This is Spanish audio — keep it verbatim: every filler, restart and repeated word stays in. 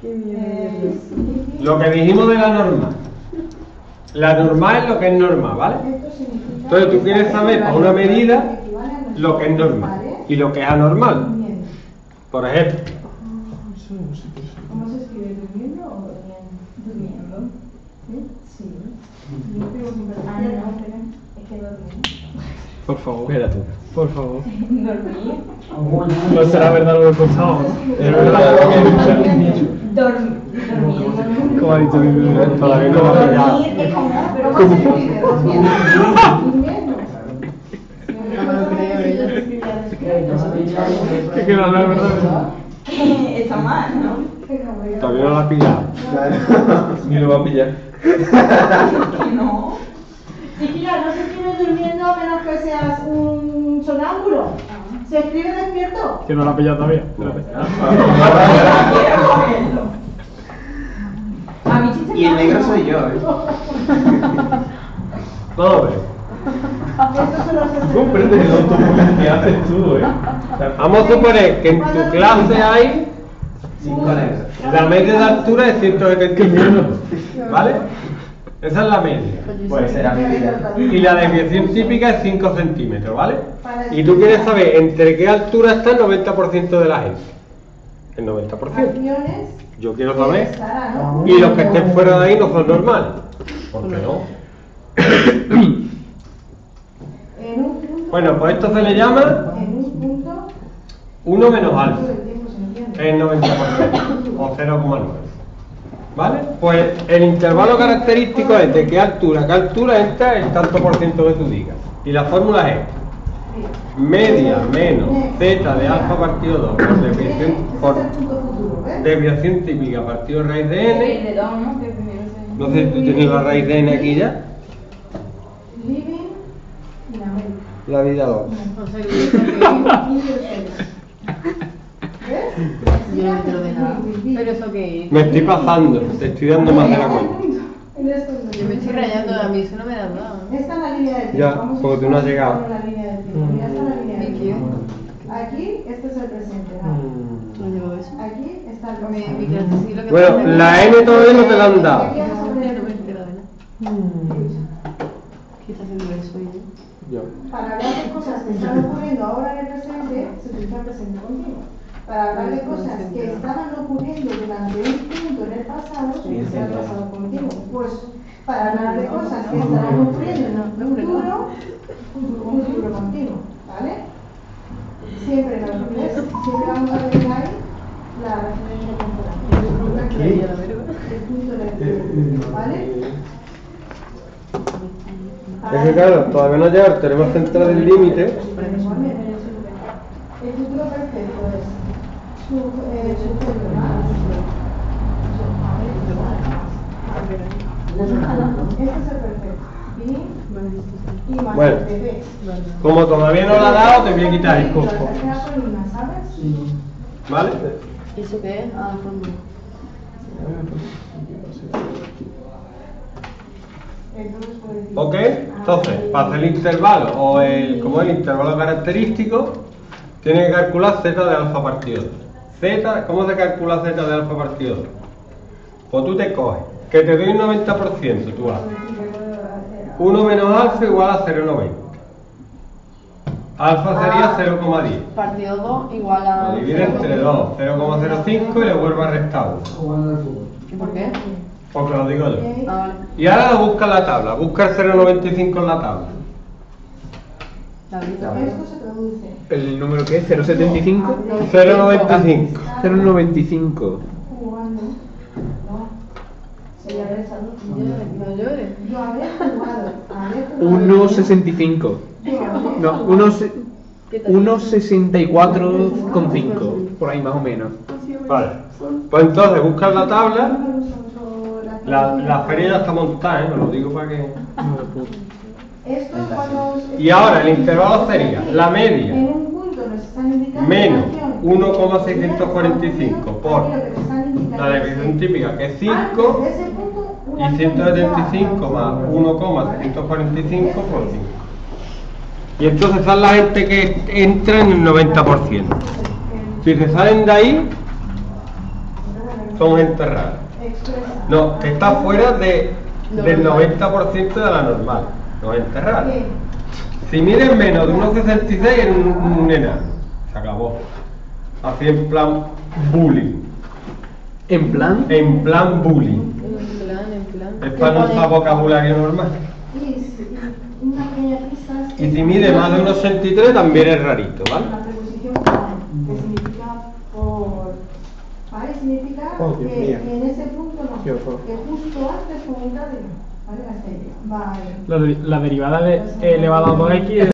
Lo que dijimos de la normal. La normal es lo que es normal, ¿vale? Entonces tú quieres saber para una medida lo que es normal y lo que es anormal. Por ejemplo. ¿Cómo se escribe? ¿Durmiendo o durmiendo? ¿Durmiendo? Sí. Ah, no, espera. Es que dormir. Por favor. Espera tú. Por favor. Dormir. No será verdad lo que he pensado, ¿no? Es verdad lo que he dicho. Dormir. Durmiendo. Como ha dicho mi bebé, todavía no lo ha pillado. Dormir es como, pero ¿cómo se escribe? Durmiendo. Durmiendo. Es que no, no es verdad. Está mal, ¿no? Todavía no la ha pillado. Ni lo va a pillar. No. Chiquilla, no se escribe durmiendo a menos que seas un sonámbulo. ¿Se escribe despierto? Que no la ha pillado todavía. Espérate. A mi chicha. Y el negro soy yo, ¿eh? Vamos a ver. Esto se lo hace. Comprende el autobús que haces tú, ¿eh? Vamos a suponer que en tu clase hay Cinco negros. la media de altura de ciento setenta y cinco, ¿vale? Esa es la media. Pues será mentira. Y la desviación típica es cinco centímetros, ¿vale? Y tú quieres saber entre qué altura está el noventa por ciento de la gente. El noventa por ciento. Acciones Yo quiero saber. estarán, ¿no? Y los que estén fuera de ahí no son normales. ¿Por qué no? En un punto. Bueno, pues esto se le llama En un punto. uno menos alfa. Todo el tiempo se entiende. El noventa por ciento. O cero coma nueve. ¿Vale? Pues el intervalo característico es de qué altura, qué altura entra el tanto por ciento que tú digas. Y la fórmula es media menos z de alfa partido dos por desviación, por Ese es el punto futuro, ¿ves? desviación típica partido raíz de El n. de dos, ¿no? Que primero se... No sé si tú tienes la raíz de n aquí ya. Living in America. La vida dos. O sea, que ¿ves? Yo no me entero de nada. Pero eso que... Me estoy pasando, te estoy dando más de la cuenta. En esto es Yo me estoy rayando, a mí eso no me da nada. Esta es la línea de tiempo. Ya, Vamos a porque tú no has llegado. con la línea de tiempo. Mira, esta es la línea de ¿Y tiempo. Aquí, este es el presente. ¿no? ¿No llevo eso? Aquí está el Mi, pasado. mi clase sí lo que Bueno, pasa es- la n todavía no te la han dado. Aquí vas a No, poner no me el- entero de nada. Quizás el nivel soy yo. Yo. Para hablar de cosas que están ocurriendo ahora en el presente, se utiliza el presente continuo. Para hablar de cosas que estaban ocurriendo durante un punto en el pasado, se utiliza el pasado continuo. Pues para hablar de cosas que estarán ocurriendo en el futuro, un futuro continuo. ¿Vale? Siempre en el inglés, siempre vamos a ver ahí la referencia temporal. El punto de tiempo. ¿Vale? Es que claro, todavía no llega el teorema central del límite. El futuro perfecto es su, eh, sujeto más. Este es el perfecto. Y, y más Bueno. el bebé. Como todavía no la ha dado, te voy a quitar el costo. La tercera columna, ¿sabes? ¿Vale? ¿Y eso qué es? Ah, fondo. Entonces puedes decir. ¿Ok? Entonces, para hacer el intervalo, o el, como es el intervalo característico, tienes que calcular z de alfa partido dos. Z, ¿cómo se calcula z de alfa partido dos? Pues tú te coges, que te doy un noventa por ciento, tú haces uno menos alfa igual a cero coma noventa. Alfa sería cero coma diez. Partido dos igual a... Lo divide entre dos, cero coma cero cinco y le vuelvo a restar uno. ¿Y por qué? Porque lo digo yo. Ah, vale. Y ahora lo busca en la tabla, busca el cero coma noventa y cinco en la tabla. La vida. Esto se produce. ¿El número qué es? ¿cero coma setenta y cinco? cero coma noventa y cinco. cero coma noventa y cinco. Jugando. No. Sería haber salud. No llores. Yo haber jugado. Haber jugado. uno coma sesenta y cinco. Yo haber No, jugado. uno se- uno coma sesenta y cuatro coma cinco. Por ahí más o menos. Vale. Pues entonces buscas la tabla. La, la feria ya está montada, ¿eh? Me lo digo para que... Esto es cuando. Y ahora el intervalo sería la media En un punto nos están indicando. menos la acción. uno coma seiscientos cuarenta y cinco por Aquí lo que te están indicando la es desviación que típica, que es cinco, antes de ese punto, una y ciento setenta y cinco acción más ya uno coma seiscientos cuarenta y cinco por cinco. Y entonces esa es la gente que entra en el noventa por ciento. Si se salen de ahí, son gente rara. Expresa. No, que está fuera de, Lo del normal. noventa por ciento de la normal. No es gente rara. ¿Qué? Si mides menos de uno sesenta y seis eres un, un enano. Se acabó. Así en plan bullying. En plan, En plan bullying. En plan, en plan. Es para no usar vocabulario normal. Y si- una pequeña pista es que Y si mide más de uno ochenta y tres también es rarito, ¿vale? la preposición pare, que significa por. Pare significa Oh, Dios que, mío. que en ese punto no, Qué horror. que justo antes comentado no. ¿Vale? Hasta ahí. Vale. La, de- la derivada de e elevado a dos x es